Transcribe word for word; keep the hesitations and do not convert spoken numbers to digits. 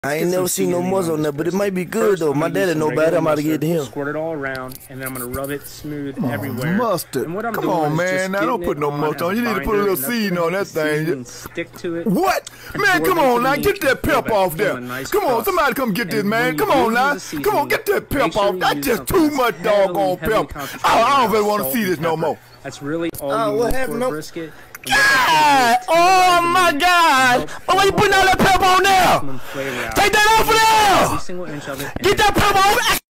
I ain't never seen no muzzle on that, but it might be good though. My daddy know better. I'm about to get it to him. Squirt it all around, and then I'm gonna rub it smooth Come everywhere. On, mustard. And what I'm Come doing on, is man. just Now don't put no on mustard on. You need to put a little seasoning on that thing. Stick to it. What? Man, come on now. Get that pep off there. Come on, somebody come get this, man. Come on now. Come on, get that pep off. That's just too much doggone pep. I don't really want to see this no more. That's really all Oh, you what need happened? for No- a brisket. God! Oh my God! Oh, why you putting all that pep on there? Take that off of there! Every single inch of it. Get that pep off!